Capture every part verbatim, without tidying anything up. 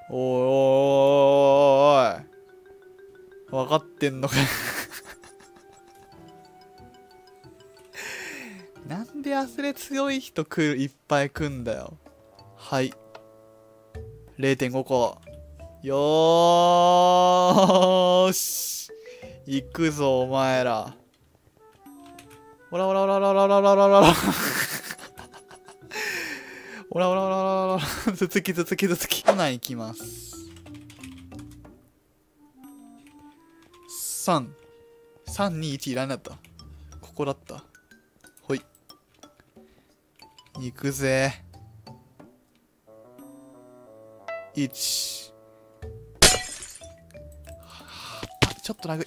おーおーおーおい。分かってんのかなんでアスレ強い人来るいっぱい来んだよ。はい。れいてんご 個。よーし。行くぞ、お前ら。おらおらおらおらおらおらおらおらおら。おらおらおらおらおら。つつきつつきつつき。都内行きます。さん。さん、に、いちいらんなった。ここだった。ほい。行くぜ。いち。あ、ちょっとラグ。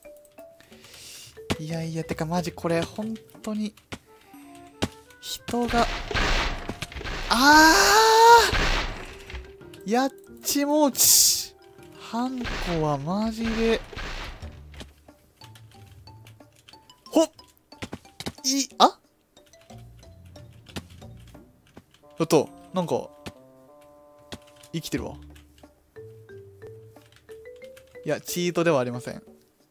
いやいや、てかマジこれ、本当に、人が、あーやっちもうち。ハンコはマジで、ほっい、あちょっと、なんか、生きてるわ。いや、チートではありません。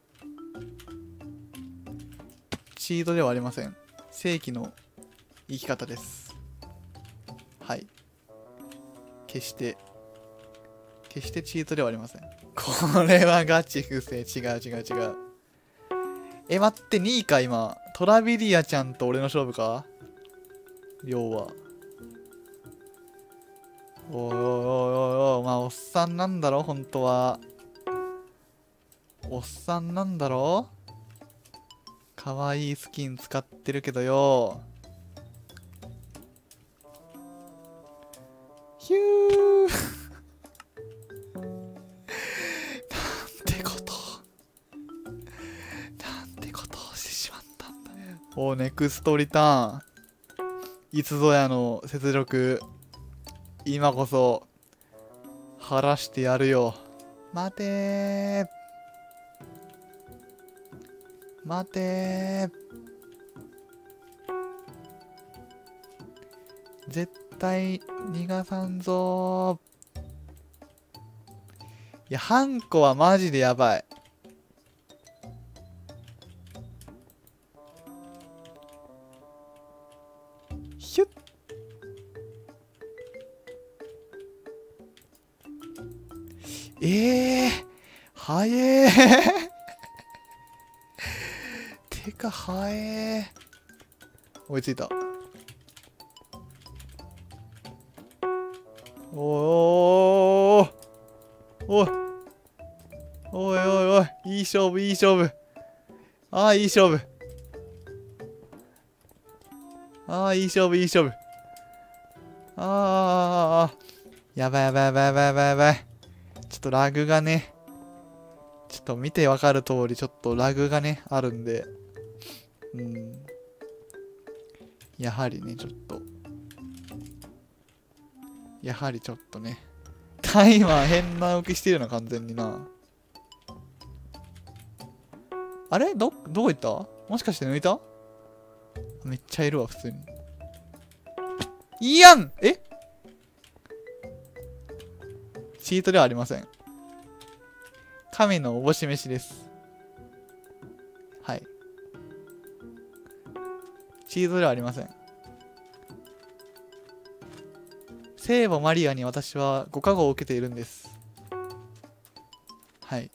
チートではありません。正規の生き方です。はい。決して、決してチートではありません。これはガチ不正。違う違う違う。え、待って、にいか、今。トラビリアちゃんと俺の勝負か要は。おいおいおいおいおい、まあ、おっさんなんだろ本当は。おっさんなんだろかわいいスキン使ってるけどよ。ヒューなんてことなんてことをしてしまったんだよ。おー、ネクストリターン。いつぞやの雪辱。今こそ、晴らしてやるよ。待てー。待てー。絶対逃がさんぞー。いや、ハンコはマジでやばい。ヒュッ。ええー、はえー。てか、はえー。追いついた。おーおいおいおいおい、いい勝負いい勝負。ああいい勝負。ああいい勝負いい勝負。ああやばいやばいやばいやばいやばいやばい。ちょっとラグがね、ちょっと見てわかる通りちょっとラグがねあるんで、うん、やはりねちょっとやはりちょっとねタイマー変な動きしてるな完全にな。あれどどこ行った？もしかして抜いた？めっちゃいるわ普通に。いいやん。えチートではありません。神のおぼし飯です。はい。チートではありません。聖母マリアに私はご加護を受けているんです。はい。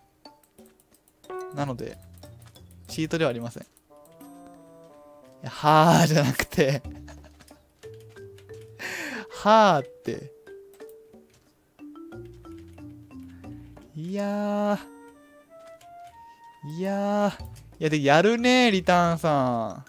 なので、チートではありません。いやはーじゃなくてはーって。いやー。いやー。いや、で、やるねー、リターンさん。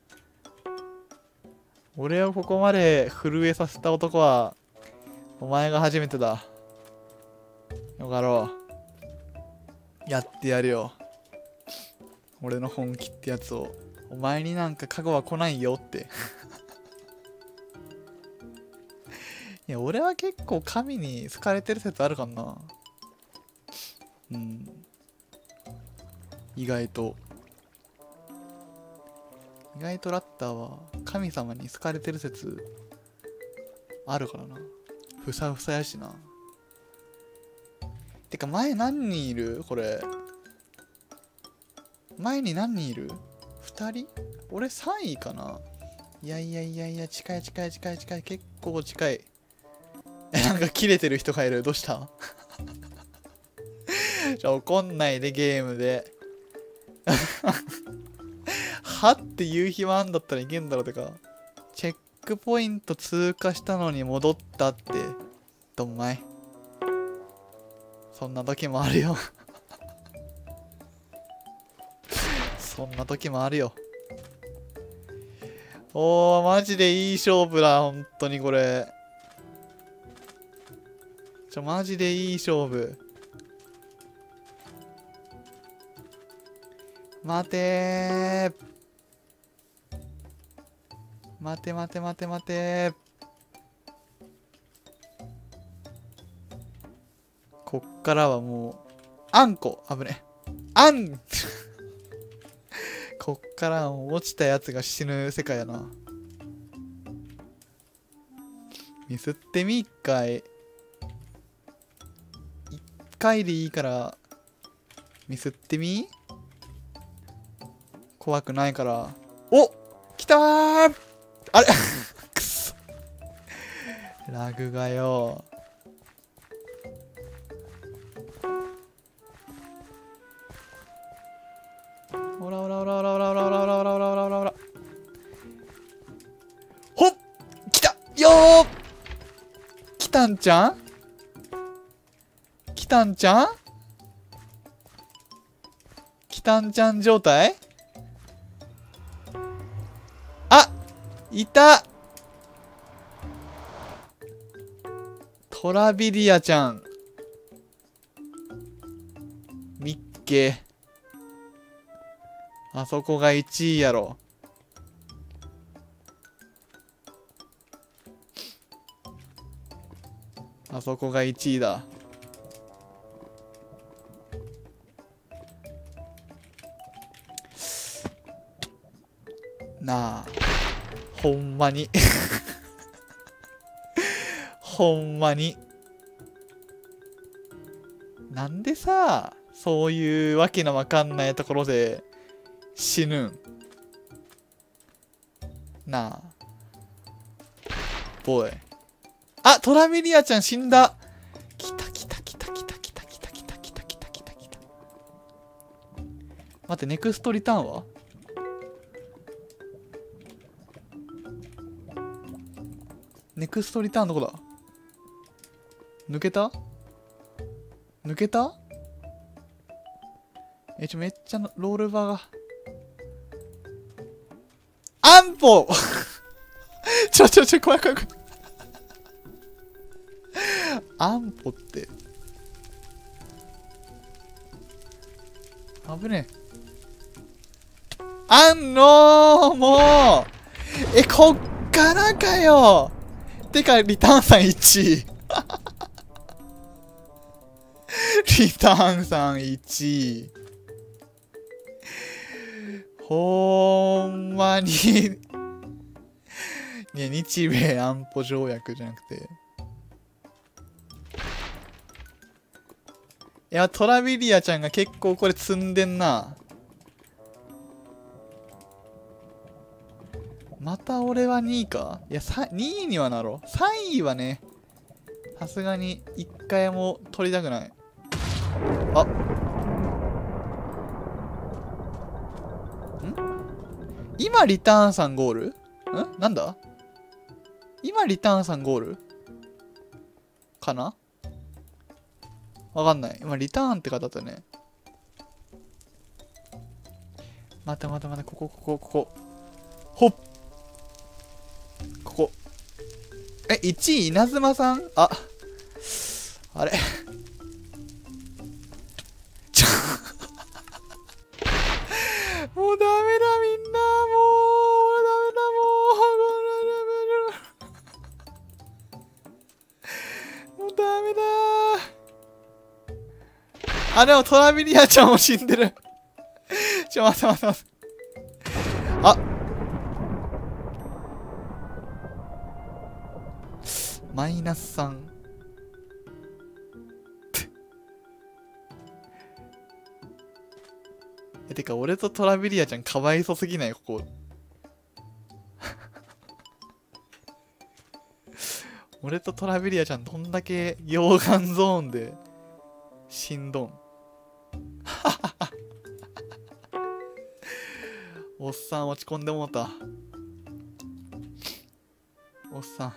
俺をここまで震えさせた男は、お前が初めてだ。よかろう。やってやるよ。俺の本気ってやつを。お前になんか加護は来ないよっていや、俺は結構神に好かれてる説あるかな。うん。意外と。意外とラッターは神様に好かれてる説あるからな。ふさふさやしな。 てか前何人いるこれ。前に何人いる ?ふたり? 俺さんいかな。いやいやいやいや、近い近い近い近い。結構近い。え、なんか切れてる人がいる。どうしたじゃあ怒んないでゲームで。はって言う暇あんだったらいけんだろてか。チェックポイント通過したのに戻ったって。どんまい。そんな時もあるよ。そんな時もあるよ。おー、マジでいい勝負だ。本当にこれ。ちょ、マジでいい勝負。待てー。待て待て待て待てー。こっからはもう、あんこ危ね。あんこっからはもう落ちたやつが死ぬ世界やな。ミスってみ一回。一回でいいから、ミスってみ怖くないから。お来たーあれくそラグがよ。ほらほらほらほらほらほらほらほらほらほらほらほらほっ来たよー来たんちゃん来たんちゃん来たんちゃん状態あいたトラビリアちゃんみっけあそこがいちいやろ。あそこがいちいだ。なあほんまにほんまになんでさそういうわけのわかんないところで死ぬんなあボーイ。あトラミリアちゃん死んだ。来た来た来た来た来た来た来た来た来た来た来た。待ってネクストリターンはネクストリターンどこだ。抜けた抜けたえちょめっちゃのロールバーが安保ちょちょちょ怖い怖い怖い安保って危ねえ。あんのーもうえこっからかよ。てかリターンさんいちいリターンさんいちいほーんまにね日米安保条約じゃなくていやトラビリアちゃんが結構これ積んでんな。また俺はにいか。いやにいにはなろう。さんいはねさすがにいっかいも取りたくない。あん今リターンさんゴールんなんだ今リターンさんゴールかなわかんない。今リターンって方だったよね。待って待って待って、ここここここほっここえいちい稲妻さんああれちょもうダメだみんなもうダメだもうもうダメだあでもトラビリアちゃんも死んでるちょ待って待って待ってあマイナスさんてか、俺とトラビリアちゃんかわいそすぎないここ。俺とトラビリアちゃんどんだけ溶岩ゾーンで死んどん。おっさん落ち込んでもうた。おっさん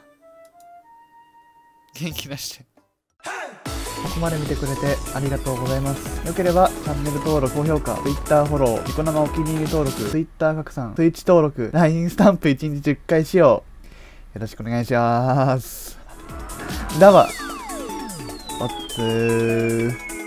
元気出して。 ここまで見てくれてありがとうございます。よければチャンネル登録、高評価、Twitter フォロー、ニコ生お気に入り登録、Twitter 拡散、Twitch 登録、ライン スタンプいちにちじゅっかい使用。よろしくお願いします。だわ。おっつー。